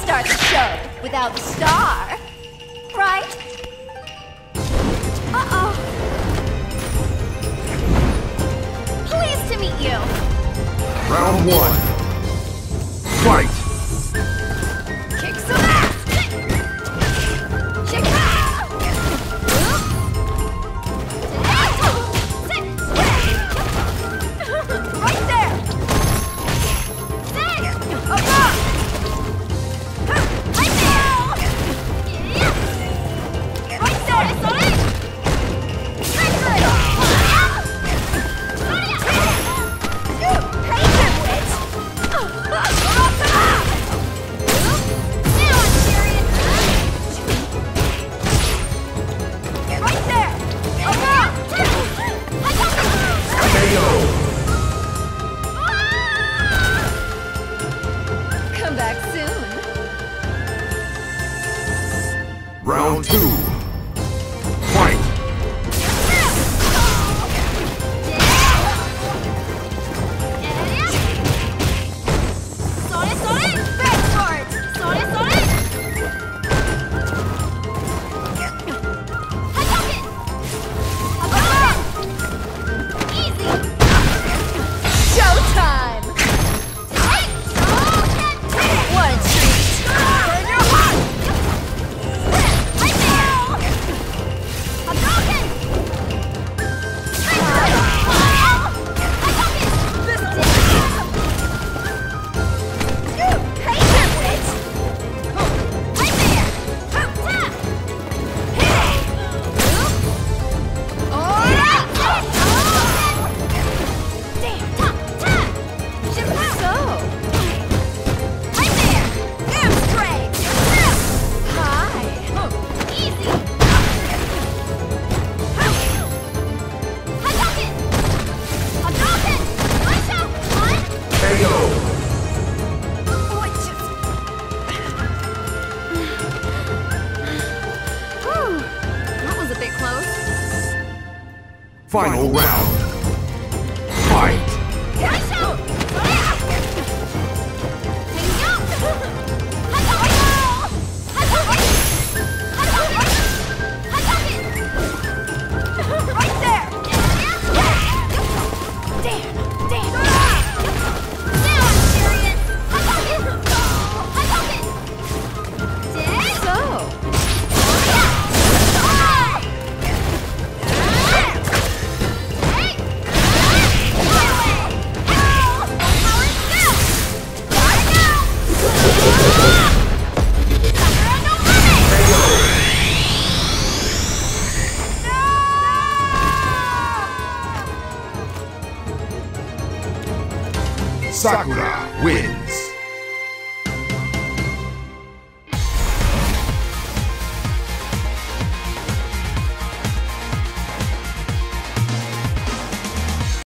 start the show without the star, right? Uh-oh. Pleased to meet you. Round 1. Fight! Kick some ass! Check it out! Right there! There! Right there! Right there! Come back soon. Round 2. Fight! Showtime! What a treat! Burn your heart! Right there! Hadouken! Final round. Fight! Sakura wins.